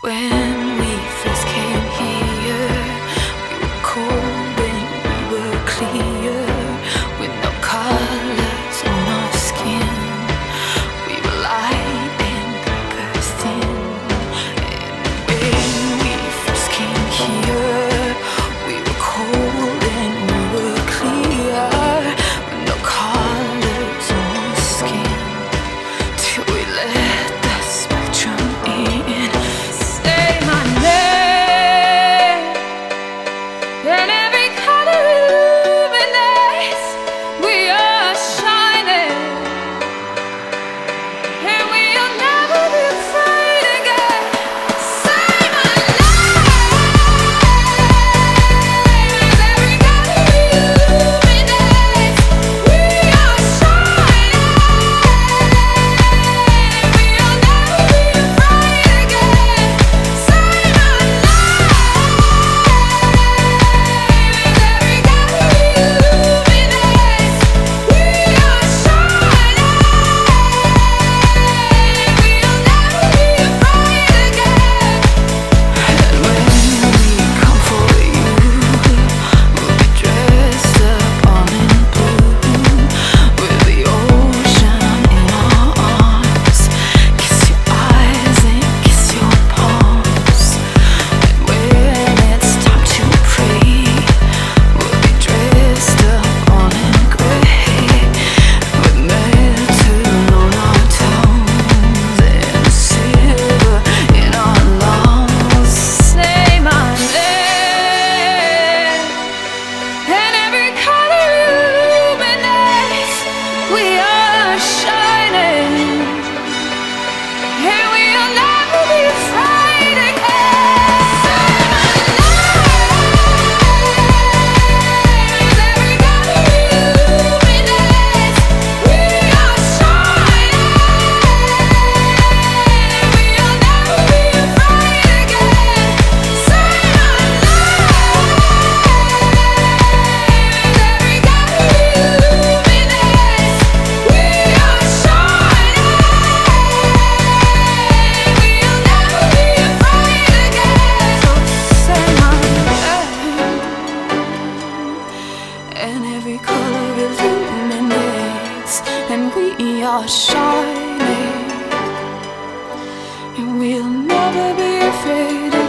When we first came here, we were cold and we were clear, with no colors on our skin. We were light and paper thin. And when we first came here, we were cold and we were clear, with no colors on our skin, till we let the spectrum in. Say my name, and every color illuminates. We are shining, and we'll never be afraid again. Say my name, and every color illuminates. We are shining, we'll never be afraid again. Say my name, and every color illuminates. We are shining, we'll never be afraid again. And when we come for you, we'll be dressed up all in blue, with the ocean in our arms. Kiss your eyes and kiss your palms. And when it's time to pray, we'll be dressed up all in grey, with metal on our toes and silver in our lungs. Say my name, and every color illuminates. We are shining, and we'll never be afraid again. Say my name, and every color illuminates. We are shining, we'll never be afraid again. Say my name, and every color illuminates. We are shining, we'll never be afraid again. So say my name, and every color illuminates, and we are shining, and we'll never be afraid again.